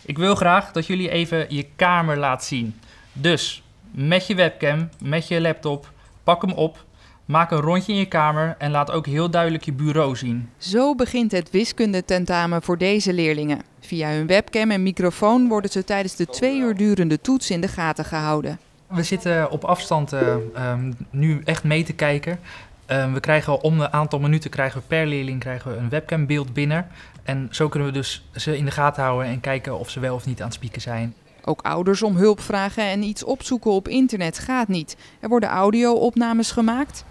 Ik wil graag dat jullie even je kamer laten zien. Dus met je webcam, met je laptop, pak hem op, maak een rondje in je kamer en laat ook heel duidelijk je bureau zien. Zo begint het wiskundetentamen voor deze leerlingen. Via hun webcam en microfoon worden ze tijdens de 2 uur durende toets in de gaten gehouden. We zitten op afstand nu echt mee te kijken. We krijgen om een aantal minuten per leerling een webcambeeld binnen. En zo kunnen we dus ze in de gaten houden en kijken of ze wel of niet aan het spieken zijn. Ook ouders om hulp vragen en iets opzoeken op internet gaat niet. Er worden audio-opnames gemaakt.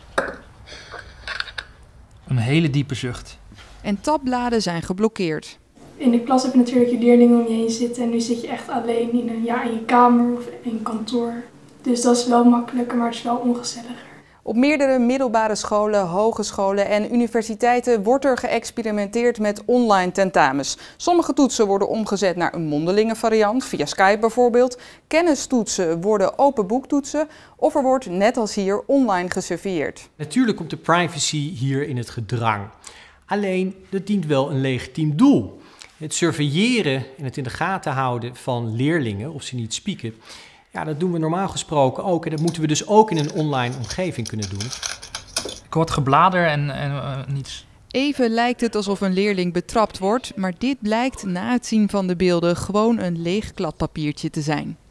Een hele diepe zucht. En tabbladen zijn geblokkeerd. In de klas heb je natuurlijk je leerlingen om je heen zitten en nu zit je echt alleen in je kamer of in een kantoor. Dus dat is wel makkelijker, maar het is wel ongezelliger. Op meerdere middelbare scholen, hogescholen en universiteiten wordt er geëxperimenteerd met online tentamens. Sommige toetsen worden omgezet naar een mondelinge variant, via Skype bijvoorbeeld. Kennistoetsen worden open boektoetsen of er wordt, net als hier, online gesurveilleerd. Natuurlijk komt de privacy hier in het gedrang. Alleen, dat dient wel een legitiem doel. Het surveilleren en het in de gaten houden van leerlingen, of ze niet spieken, ja, dat doen we normaal gesproken ook. En dat moeten we dus ook in een online omgeving kunnen doen. Ik hoor geblader en niets. Even lijkt het alsof een leerling betrapt wordt, maar dit blijkt na het zien van de beelden gewoon een leeg kladpapiertje te zijn.